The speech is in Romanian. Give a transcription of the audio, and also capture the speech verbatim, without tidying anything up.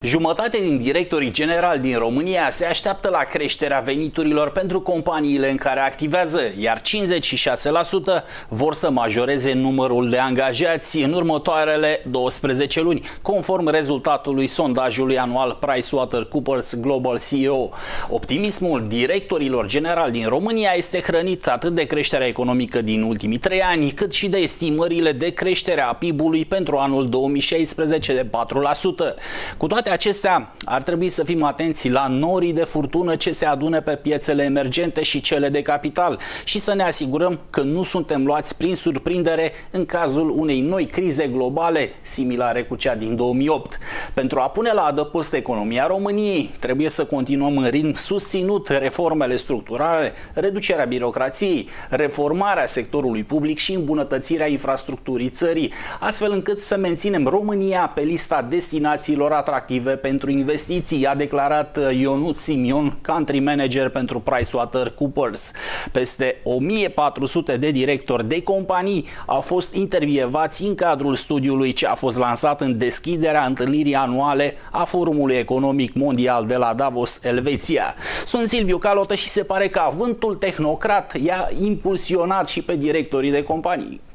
Jumătate din directorii generali din România se așteaptă la creșterea veniturilor pentru companiile în care activează, iar cincizeci și șase la sută vor să majoreze numărul de angajați în următoarele douăsprezece luni, conform rezultatului sondajului anual PricewaterhouseCoopers Global C E O. Optimismul directorilor generali din România este hrănit atât de creșterea economică din ultimii trei ani, cât și de estimările de creștere a P I B-ului pentru anul două mii șaisprezece de patru la sută. Cu toate acestea, ar trebui să fim atenți la norii de furtună ce se adună pe piețele emergente și cele de capital și să ne asigurăm că nu suntem luați prin surprindere în cazul unei noi crize globale similare cu cea din două mii opt. Pentru a pune la adăpost economia României, trebuie să continuăm în ritm susținut reformele structurale, reducerea birocrației, reformarea sectorului public și îmbunătățirea infrastructurii țării, astfel încât să menținem România pe lista destinațiilor atractive pentru investiții, a declarat Ionut Simion, country manager pentru PricewaterhouseCoopers. Peste o mie patru sute de directori de companii au fost intervievați în cadrul studiului ce a fost lansat în deschiderea întâlnirii anuale a Forumului Economic Mondial de la Davos, Elveția. Sunt Silviu Calotă și se pare că avântul tehnocrat i-a impulsionat și pe directorii de companii.